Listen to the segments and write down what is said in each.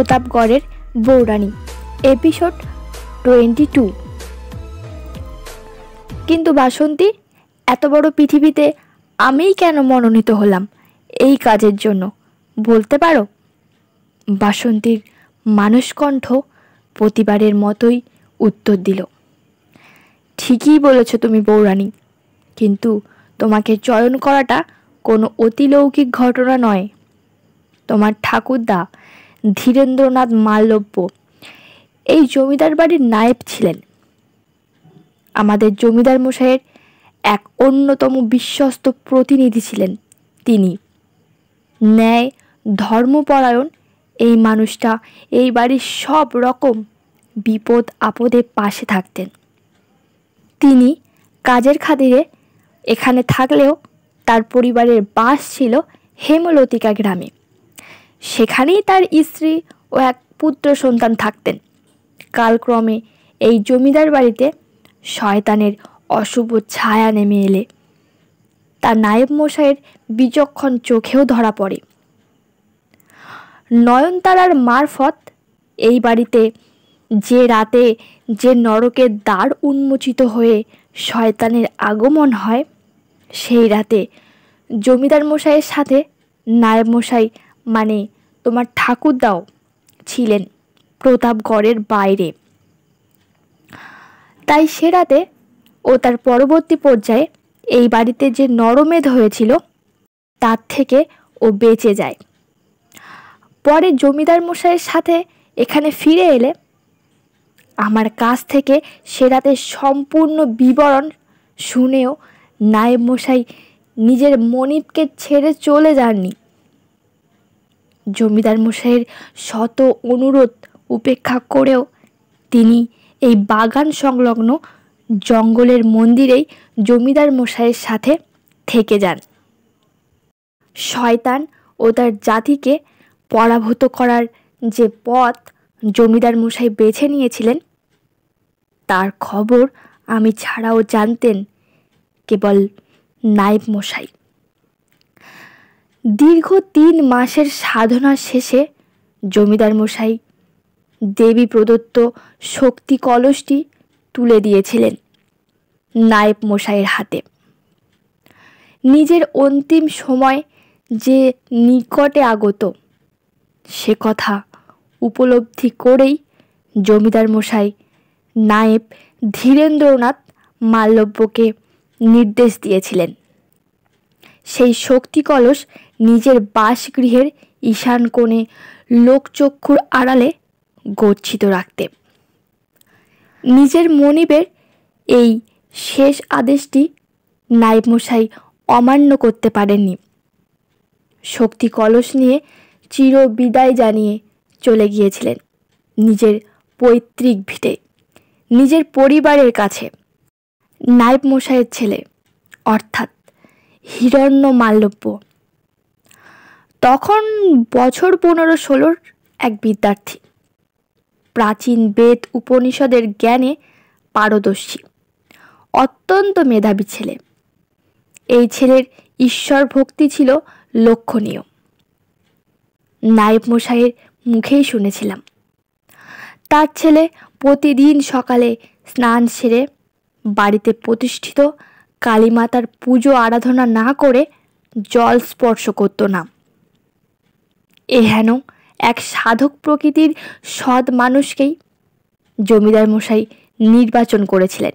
প্রতাপগড়ের বউরানী, episode 22। কিন্তু বাসন্তী, এত বড় পৃথিবীতে আমিই কেন মনোনীত হলাম এই কাজের জন্য, বলতে পারো? বাসন্তীর মানসকণ্ঠ প্রতিবারের মতোই উত্তর দিল। ঠিকই বলেছ তুমি বউরানী, কিন্তু তোমাকে চয়ন করাটা কোনো অতিলৌকিক ঘটনা নয়। তোমার ঠাকুরদা ধীরেন্দ্রনাথ মালব্য এই জমিদার বাড়ির নায়েব ছিলেন। আমাদের জমিদার মশাইয়ের এক অন্যতম বিশ্বস্ত প্রতিনিধি ছিলেন তিনি। ন্যায় ধর্মপরায়ণ এই মানুষটা এই বাড়ির সব রকম বিপদ আপদে পাশে থাকতেন। তিনি কাজের খাতিরে এখানে থাকলেও তার পরিবারের বাস ছিল হেমলতিকা গ্রামে। সেখানেই তার স্ত্রী ও এক পুত্র সন্তান থাকতেন। কালক্রমে এই জমিদার বাড়িতে শয়তানের অশুভ ছায়া নেমে এলে তার নায়েব মশাইয়ের বিচক্ষণ চোখেও ধরা পড়ে। নয়নতারার মারফত এই বাড়িতে যে রাতে যে নরকের দ্বার উন্মোচিত হয়ে শয়তানের আগমন হয়, সেই রাতে জমিদার মশাইয়ের সাথে নায়েব মশাই মানে তোমার ঠাকুরদাও ছিলেন প্রতাপগড়ের বাইরে। তাই সে রাতে ও তার পরবর্তী পর্যায়ে এই বাড়িতে যে নরমেধ হয়েছিল তার থেকে ও বেঁচে যায়। পরে জমিদার মশাইয়ের সাথে এখানে ফিরে এলে আমার কাছ থেকে সে রাতে সম্পূর্ণ বিবরণ শুনেও নায়েব মশাই নিজের মনিবকে ছেড়ে চলে যাননি। জমিদার মশাইয়ের শত অনুরোধ উপেক্ষা করেও তিনি এই বাগান সংলগ্ন জঙ্গলের মন্দিরেই জমিদার মশাইয়ের সাথে থেকে যান। শয়তান ও তার জাতিকে পরাভূত করার যে পথ জমিদার মশাই বেছে নিয়েছিলেন, তার খবর আমি ছাড়াও জানতেন কেবল নায়েব মশাই। দীর্ঘ 3 মাসের সাধনা শেষে জমিদার মশাই দেবী প্রদত্ত শক্তি কলসটি তুলে দিয়েছিলেন নায়েব মশাইয়ের হাতে। নিজের অন্তিম সময় যে নিকটে আগত সে কথা উপলব্ধি করেই জমিদার মশাই নায়েব ধীরেন্দ্রনাথ মালব্যকে নির্দেশ দিয়েছিলেন সেই শক্তি কলস নিজের বাসগৃহের ঈশান কোণে লোকচক্ষুর আড়ালে গচ্ছিত রাখতে। নিজের মনিবের এই শেষ আদেশটি নায়েব মশাই অমান্য করতে পারেননি। শক্তি কলস নিয়ে চির বিদায় জানিয়ে চলে গিয়েছিলেন নিজের পৈতৃক ভিটে, নিজের পরিবারের কাছে। নায়েব মশাইয়ের ছেলে অর্থাৎ হিরণ্য মালব্য তখন বছর 15-16 এক বিদ্যার্থী, প্রাচীন বেদ উপনিষদের জ্ঞানে পারদর্শী, অত্যন্ত মেধাবী ছেলে। এই ছেলের ঈশ্বর ভক্তি ছিল লক্ষণীয়। নায়েব মশাইয়ের মুখেই শুনেছিলাম তার ছেলে প্রতিদিন সকালে স্নান সেরে বাড়িতে প্রতিষ্ঠিত কালীমাতার পুজো আরাধনা না করে জল স্পর্শ করত না। এহেন এক সাধক প্রকৃতির সৎ মানুষকেই জমিদার মশাই নির্বাচন করেছিলেন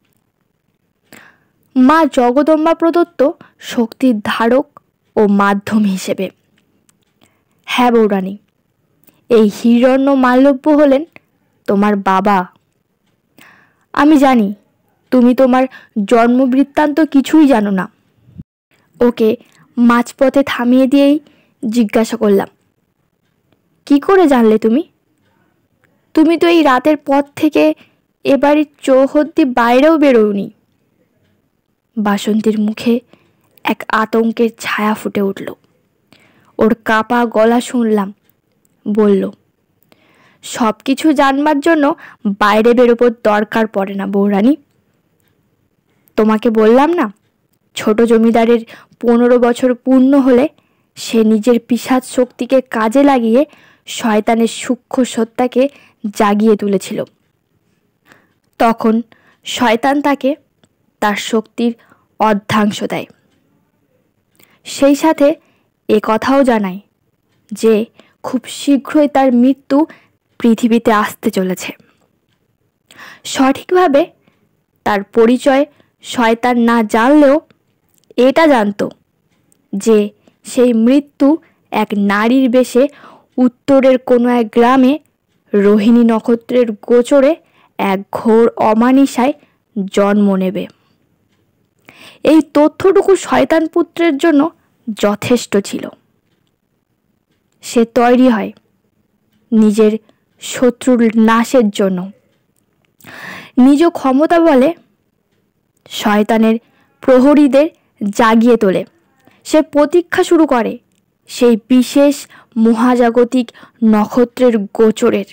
মা জগদম্বা প্রদত্ত শক্তির ধারক ও মাধ্যম হিসেবে। হ্যাঁ বউরানী, এই হিরণ্য মালব্য হলেন তোমার বাবা। আমি জানি তুমি তোমার জন্মবৃত্তান্ত কিছুই জানো না। ওকে মাঝপথে থামিয়ে দিয়েই জিজ্ঞাসা করলাম, কি করে জানলে তুমি? তুমি তো এই রাতের পর থেকে এ বাড়ির চৌহদ্দি বাইরেও বেরোওনি। বাসন্তীর মুখে এক আতঙ্কের ছায়া ফুটে উঠল। ওর কাঁপা গলা শুনলাম, বলল, সব কিছু জানবার জন্য বাইরে বেরোবার দরকার পড়ে না বউরানী। তোমাকে বললাম না, ছোট জমিদারের 15 বছর পূর্ণ হলে সে নিজের পিশাচ শক্তিকে কাজে লাগিয়ে শয়তানের সূক্ষ্ম সত্তাকে জাগিয়ে তুলেছিল। তখন শয়তান তাকে তার শক্তির অর্ধাংশ দেয়। সেই সাথে এ কথাও জানায় যে খুব শীঘ্রই তার মৃত্যু পৃথিবীতে আসতে চলেছে। সঠিকভাবে তার পরিচয় শয়তান না জানলেও এটা জানতো যে সেই মৃত্যু এক নারীর বেশে উত্তরের কোনো এক গ্রামে রোহিণী নক্ষত্রের গোচরে এক ঘোর অমানিসায় জন্ম নেবে। এই তথ্যটুকু শয়তান পুত্রের জন্য যথেষ্ট ছিল। সে তৈরি হয় নিজের শত্রুর নাশের জন্য। নিজ ক্ষমতা বলে শয়তানের প্রহরীদের জাগিয়ে তোলে। সে প্রতীক্ষা শুরু করে সেই বিশেষ মহাজাগতিক নক্ষত্রের গোচরের।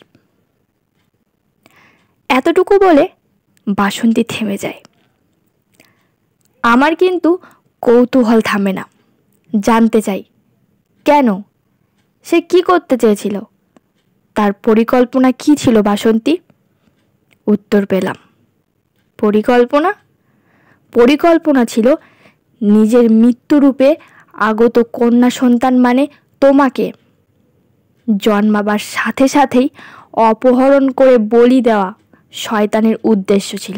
এতটুকু বলে বাসন্তী থেমে যায়। আমার কিন্তু কৌতূহল থামে না। জানতে চাই কেন, সে কি করতে চেয়েছিল, তার পরিকল্পনা কি ছিল বাসন্তী? উত্তর পেলাম, পরিকল্পনা ছিল নিজের মৃত্যুরূপে আগত কন্যা সন্তান মানে তোমাকে জন্মাবার সাথে সাথেই অপহরণ করে বলি দেওয়া শয়তানের উদ্দেশ্য ছিল।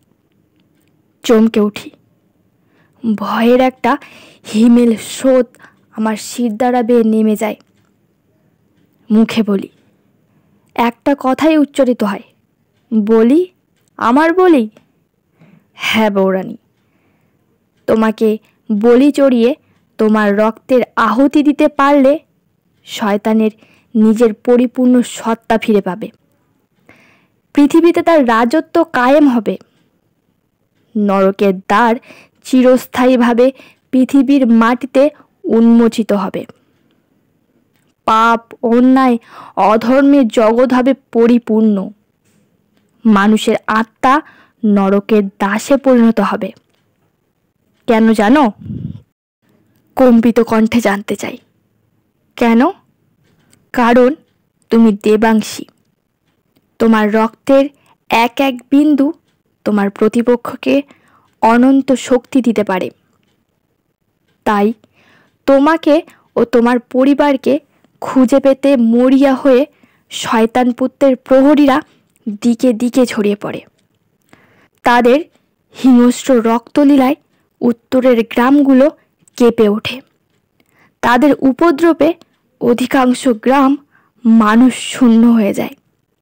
চমকে উঠি। ভয়ের একটা হিমেল স্রোত আমার শির দ্বারা বেয়ে নেমে যায়। মুখে বলি, একটা কথাই উচ্চারিত হয়, বলি? আমার বলি? হ্যাঁ বৌরানী, তোমাকে বলি চড়িয়ে তোমার রক্তের আহুতি দিতে পারলে শয়তানের নিজের পরিপূর্ণ সত্তা ফিরে পাবে। পৃথিবীতে তার রাজত্ব কায়েম হবে। নরকের দ্বার চিরস্থায়ীভাবে পৃথিবীর মাটিতে উন্মোচিত হবে। পাপ, অন্যায়, অধর্মের জগৎ হবে পরিপূর্ণ। মানুষের আত্মা নরকের দাসে পরিণত হবে। কেন জানো? কম্পিত কণ্ঠে জানতে চাই। কেন? কারণ তুমি দেবাংশী। তোমার রক্তের এক এক বিন্দু তোমার প্রতিপক্ষকে অনন্ত শক্তি দিতে পারে। তাই তোমাকে ও তোমার পরিবারকে খুঁজে পেতে মরিয়া হয়ে শয়তান পুত্রের প্রহরীরা দিকে দিকে ছড়িয়ে পড়ে। তাদের হিংস্র রক্তলীলায় উত্তরের গ্রামগুলো কেঁপে ওঠে। তাদের উপদ্রবে অধিকাংশ গ্রাম মানুষ শূন্য হয়ে যায়।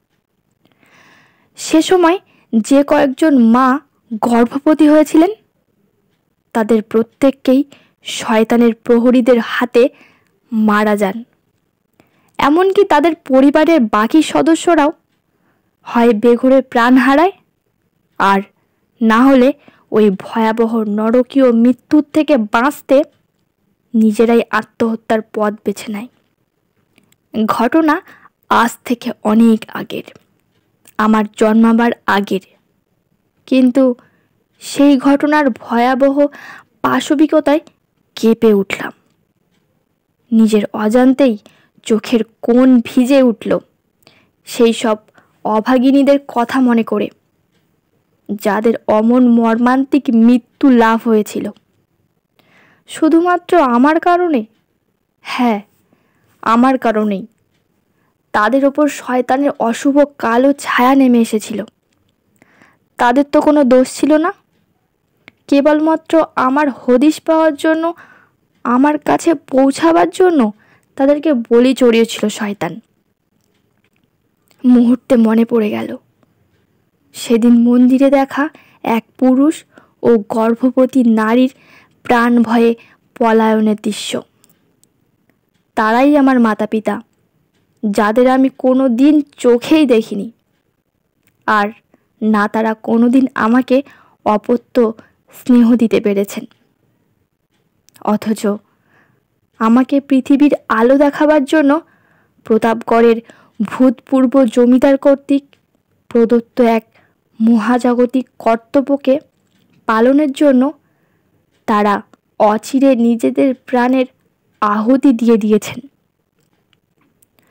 সে সময় যে কয়েকজন মা গর্ভবতী হয়েছিলেন তাদের প্রত্যেককেই শয়তানের প্রহরীদের হাতে মারা যান। এমনকি তাদের পরিবারের বাকি সদস্যরাও হয় বেঘোরে প্রাণ হারায়, আর না হলে ওই ভয়াবহ নরকীয় মৃত্যুর থেকে বাঁচতে নিজেরাই আত্মহত্যার পথ বেছে নেয়। ঘটনা আজ থেকে অনেক আগের, আমার জন্মাবার আগের। কিন্তু সেই ঘটনার ভয়াবহ পাশবিকতায় কেঁপে উঠলাম। নিজের অজান্তেই চোখের কোণ ভিজে উঠল সেই সব অভাগিনীদের কথা মনে করে, যাদের অমন মর্মান্তিক মৃত্যু লাভ হয়েছিল শুধুমাত্র আমার কারণে। হ্যাঁ, আমার কারণেই তাদের ওপর শয়তানের অশুভ কালো ছায়া নেমে এসেছিল। তাদের তো কোনো দোষ ছিল না, কেবলমাত্র আমার হদিশ পাওয়ার জন্য, আমার কাছে পৌঁছাবার জন্য তাদেরকে বলি চড়িয়েছিল শয়তান। মুহূর্তে মনে পড়ে গেল সেদিন মন্দিরে দেখা এক পুরুষ ও গর্ভবতী নারীর প্রাণ ভয়ে পলায়নের দৃশ্য। তারাই আমার মাতা পিতা, যাদের আমি কোনো দিন চোখেই দেখিনি, আর না তারা কোনো দিন আমাকে অপত্য স্নেহ দিতে পেরেছেন। অথচ আমাকে পৃথিবীর আলো দেখাবার জন্য প্রতাপগড়ের ভূতপূর্ব জমিদার কর্তৃক প্রদত্ত এক মহাজাগতিক কর্তব্যকে পালনের জন্য তারা অচিরে নিজেদের প্রাণের আহুতি দিয়ে দিয়েছেন।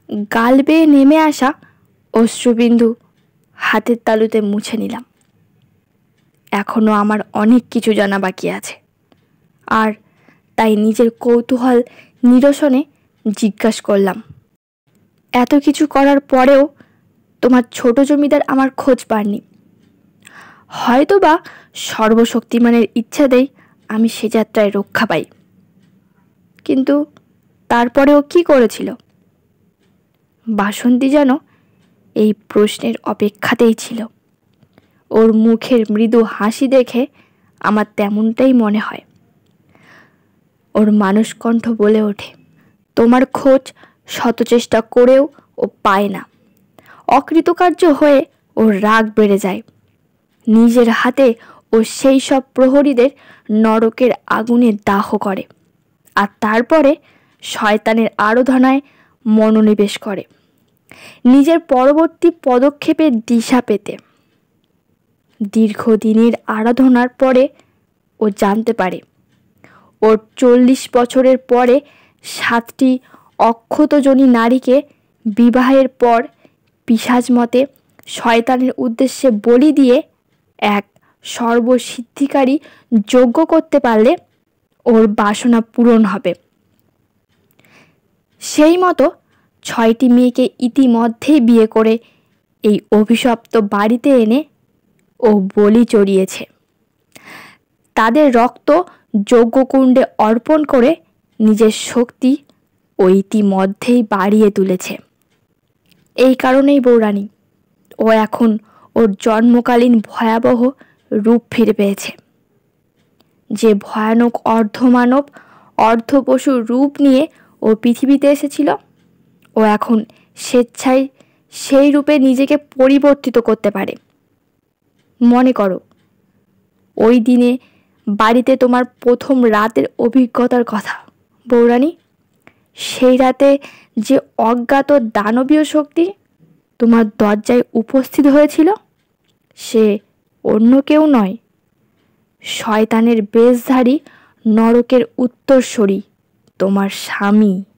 গাল বেয়ে নেমে আসা অশ্রুবিন্দু হাতের তালুতে মুছে নিলাম। এখনো আমার অনেক কিছু জানা বাকি আছে, আর তাই নিজের কৌতূহল নিরসনে জিজ্ঞাসা করলাম, এত কিছু করার পরেও তোমার ছোট জমিদার আমার খোঁজ পাননি? হয়তোবা সর্বশক্তিমানের ইচ্ছাতেই আমি সে যাত্রায় রক্ষা পাই, কিন্তু তারপরেও কি করেছিল? বাসন্তী যেন এই প্রশ্নের অপেক্ষাতেই ছিল। ওর মুখের মৃদু হাসি দেখে আমার তেমনটাই মনে হয়। ওর মানসকণ্ঠ বলে ওঠে, তোমার খোঁজ শত চেষ্টা করেও ও পায় না। অকৃতকার্য হয়ে ওর রাগ বেড়ে যায়। নিজের হাতে ও সেই সব প্রহরীদের নরকের আগুনে দাহ করে, আর তারপরে শয়তানের আরাধনায় মনোনিবেশ করে নিজের পরবর্তী পদক্ষেপের দিশা পেতে। দীর্ঘদিনের আরাধনার পরে ও জানতে পারে ওর 40 বছরের পরে 7টি অক্ষতজনী নারীকে বিবাহের পর পিশাচ মতে শয়তানের উদ্দেশ্যে বলি দিয়ে এক সর্বসিদ্ধিকারী যজ্ঞ করতে পারলে ওর বাসনা পূরণ হবে। সেই মতো 6টি মেয়েকে ইতিমধ্যেই বিয়ে করে এই অভিশপ্ত বাড়িতে এনে ও বলি চড়িয়েছে। তাদের রক্ত যজ্ঞকুণ্ডে অর্পণ করে নিজের শক্তি ও ইতিমধ্যেই বাড়িয়ে তুলেছে। এই কারণেই বৌরানী, ও এখন ওর জন্মকালীন ভয়াবহ রূপ ফিরে পেয়েছে। যে ভয়ানক অর্ধমানব অর্ধপশুর রূপ নিয়ে ও পৃথিবীতে এসেছিল, ও এখন স্বেচ্ছায় সেই রূপে নিজেকে পরিবর্তিত করতে পারে। মনে করো ওই দিনে বাড়িতে তোমার প্রথম রাতের অভিজ্ঞতার কথা বৌরানী। সেই রাতে যে অজ্ঞাত দানবীয় শক্তি তোমার দরজায় উপস্থিত হয়েছিল, সে অন্য কেউ নয়, শয়তানের বেশধারী নরকের উত্তরসূরি তোমার স্বামী।